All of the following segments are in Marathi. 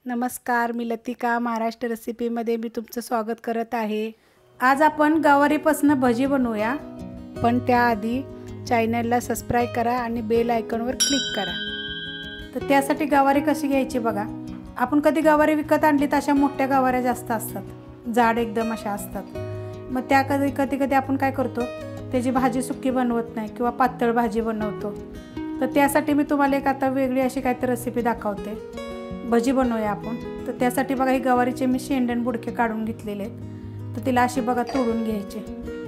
नमस्कार, मी लतिका महाराष्ट्र रेसिपीमध्ये मी तुमचं स्वागत करत आहे। आज आपण गवारीपासून भजी बनवूया, पण त्याआधी चॅनलला सबस्क्राइब करा आणि बेल आयकॉनवर क्लिक करा। तर त्यासाठी गवारी कशी घ्यायची बघा। आपण कधी गवारी विकत आणली तर अशा मोठ्या गवाऱ्या जास्त असतात, जाड एकदम अशा असतात। मग त्या कधी आपण काय करतो, त्याची भाजी सुक्की बनवत नाही किंवा पातळ भाजी बनवतो। तर त्यासाठी मी तुम्हाला एक आता वेगळी अशी काहीतरी रेसिपी दाखवते। भजी बनवूया आपण। तर त्यासाठी बघा ही गवारीचे मी शेंडण बुडके काढून घेतलेले आहेत। तर तिला अशी बघा तोडून घ्यायचे।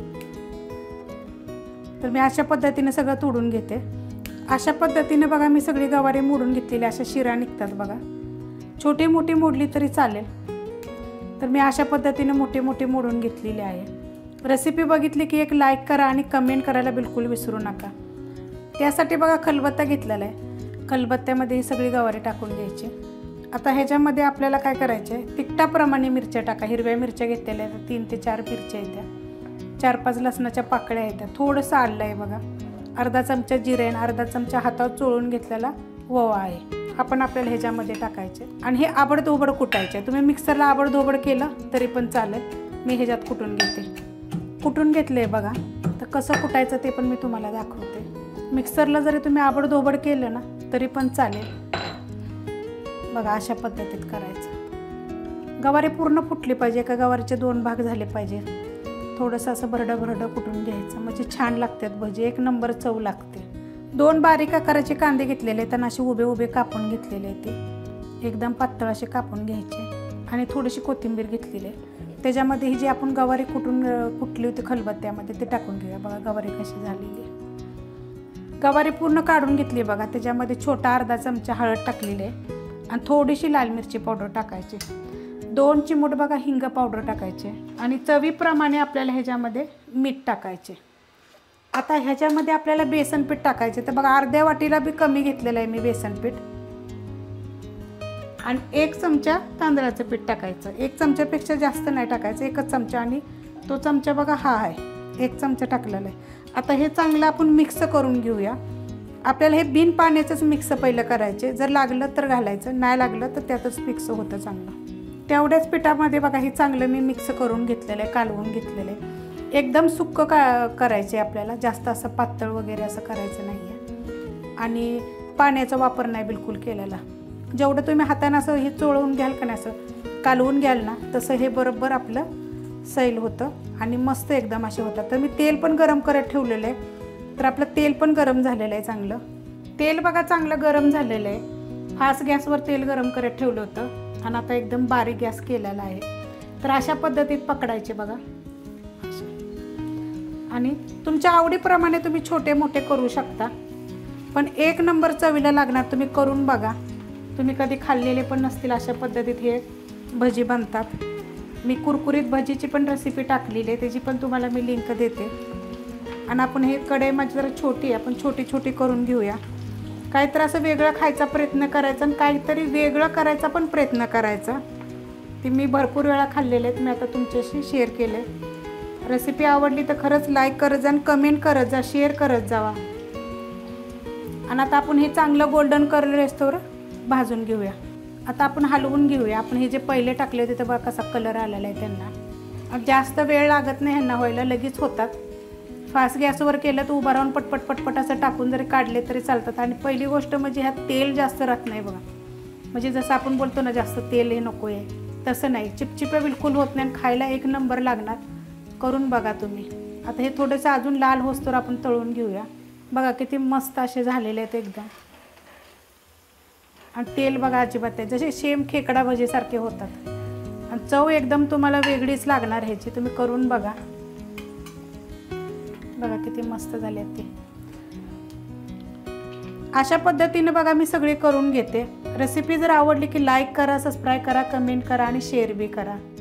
तर मी अशा पद्धतीने सगळं तोडून घेते। अशा पद्धतीने बघा मी सगळी गवारी मोडून घेतलेली, अशा शिरा निघतात बघा। छोटी मोठी मोडली तरी चालेल। तर मी अशा पद्धतीने मोठी मोठी मोडून घेतलेली आहे। रेसिपी बघितली की एक लाईक करा आणि कमेंट करायला बिलकुल विसरू नका। त्यासाठी बघा खलबत्ता घेतलेला आहे। खलबत्त्यामध्ये ही सगळी गवारी टाकून घ्यायची। आता ह्याच्यामध्ये आपल्याला काय करायचे, तिखटाप्रमाणे मिरच्या टाका। हिरव्या मिरच्या घेतलेल्या आहेत, 3 ते 4 मिरच्या आहेत, 4-5 लसणाच्या पाकळ्या आहेत, थोडंसं आलं आहे बघा, अर्धा चमचा जिरे आणि अर्धा चमचा हातावर चोळून घेतलेला ओवा आहे, आपण आपल्याला ह्याच्यामध्ये टाकायचे आणि हे आबडधोबड कुटायचे। तुम्ही मिक्सरला आबडधोबड केलं तरी पण चालेल, मी ह्याच्यात कुटून घेते। कुटून घेतले बघा। तर कसं कुटायचं ते पण मी तुम्हाला दाखवते। मिक्सरला जरी तुम्ही आबडधोबड केलं ना तरी पण चालेल बघा। अशा पद्धतीत करायचं। गवारी पूर्ण फुटली पाहिजे, एका गवारीचे 2 भाग झाले पाहिजे। थोडंसं असं भरडं कुटून घ्यायचं, म्हणजे छान लागतात भजी, एक नंबर चव लागते। 2 बारीक आकाराचे कांदे घेतलेले आहेत आणि असे उभे कापून घेतलेले आहेत, ते एकदम पातळ असे कापून घ्यायचे आणि थोडीशी कोथिंबीर घेतलेली आहे। त्याच्यामध्ये ही जी आपण गवारी कुटली होती खलबत्त्यामध्ये ते टाकून घेऊया। बघा गवारी कशी झालेली आहे। गवारी पूर्ण काढून घेतली बघा। त्याच्यामध्ये छोटा अर्धा चमचा हळद टाकलेली आहे आणि थोडीशी लाल मिरची पावडर टाकायची, 2 चिमूट बघा हिंग पावडर टाकायचे आणि चवीप्रमाणे आपल्याला ह्याच्यामध्ये मीठ टाकायचे। आता ह्याच्यामध्ये आपल्याला बेसन पीठ टाकायचे। तर बघा अर्ध्या वाटीला बी कमी घेतलेलं आहे मी बेसन पीठ आणि 1 चमचा तांदळाचं पीठ टाकायचं। 1 चमच्यापेक्षा जास्त नाही टाकायचं, 1च चमचा आणि तो चमचा बघा हा आहे, 1 चमचा टाकलेला आहे। आता हे चांगलं आपण मिक्स करून घेऊया। आपल्याला हे बिन पाण्याचंच मिक्स पहिलं करायचे, जर लागलं तर घालायचं, नाही लागलं तर त्यातच मिक्स होतं चांगलं। तेवढ्याच पिठामध्ये बघा हे चांगलं मी मिक्स करून घेतलेलं आहे, कालवून घेतलेलं आहे। एकदम सुक्क करायचे आपल्याला, जास्त असं पातळ वगैरे असं करायचं नाही आहे आणि पाण्याचा वापर नाही बिलकुल केलेला। जेवढं तुम्ही हाताने असं हे चोळवून घ्याल का नाही, असं कालवून घ्याल ना, तसं हे बरोबर आपलं सैल होतं आणि मस्त एकदम असे होतात। तर मी तेल पण गरम करत ठेवलेलं आहे। तर आपलं तेल पण गरम झालेलं आहे चांगलं। तेल बघा चांगलं गरम झालेलं आहे। फास्ट गॅसवर तेल गरम करत ठेवलं होतं आणि आता एकदम बारीक गॅस केलेला आहे। तर अशा पद्धतीत पकडायचे बघा आणि तुमच्या आवडीप्रमाणे तुम्ही छोटे मोठे करू शकता, पण एक नंबर चवीला लागणार। तुम्ही करून बघा, तुम्ही कधी खाल्लेले पण नसतील अशा पद्धतीत हे भजी बनतात। मी कुरकुरीत भजीची पण रेसिपी टाकलेली आहे, त्याची पण तुम्हाला मी लिंक देते। आणि आपण हे कढई माझी जरा छोटी आहे, आपण छोटी करून घेऊया। काहीतरी असं वेगळं खायचा प्रयत्न करायचा आणि काहीतरी वेगळं करायचा पण प्रयत्न करायचा। ती मी भरपूर वेळा खाल्लेले आहेत, मी आता तुमच्याशी शेअर केले। रेसिपी आवडली तर खरंच लाईक करत जा आणि कमेंट करत जा, शेअर करत जावा। आणि आता आपण हे चांगलं गोल्डन कलर असतोवर भाजून घेऊया। आता आपण हलवून घेऊया। आपण हे जे पहिले टाकले होते तर बघा कसा कलर आलेला आहे त्यांना। जास्त वेळ लागत नाही ह्यांना व्हायला, लगेच होतात। फास्ट गॅसवर केलं तर उभा राहून पटपट असं टाकून जरी काढले तरी चालतात। आणि पहिली गोष्ट म्हणजे ह्यात तेल जास्त राहत नाही बघा, म्हणजे जसं आपण बोलतो ना जास्त तेल हे नको आहे, तसं नाही। चिपचिपे बिलकुल होत नाही आणि खायला एक नंबर लागणार। करून बघा तुम्ही। आता हे थोडंसं अजून लाल होस्तोवर आपण तळून घेऊया। बघा किती मस्त असे झालेले आहेत एकदम, आणि तेल बघा अजिबात आहे, जसे सेम खेकडा भजीसारखे होतात आणि चव एकदम तुम्हाला वेगळीच लागणार ह्याची। तुम्ही करून बघा, बघा किती मस्त झाले ते। अशा पद्धतीने बघा मी सगळे करून घेते। रेसिपी जर आवडली की लाईक करा, सबस्क्राइब करा, कमेंट करा आणि शेअर बी करा।